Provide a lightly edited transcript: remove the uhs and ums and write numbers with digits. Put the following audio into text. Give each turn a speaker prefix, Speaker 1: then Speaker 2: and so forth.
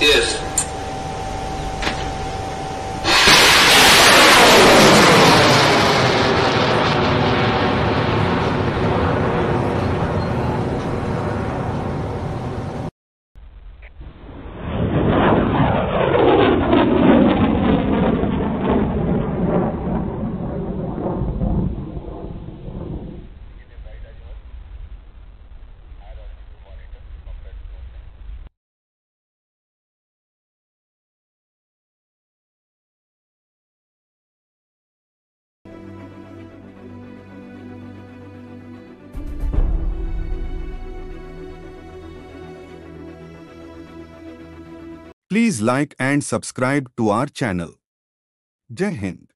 Speaker 1: Yes.
Speaker 2: Please like and subscribe to our channel. Jai Hind.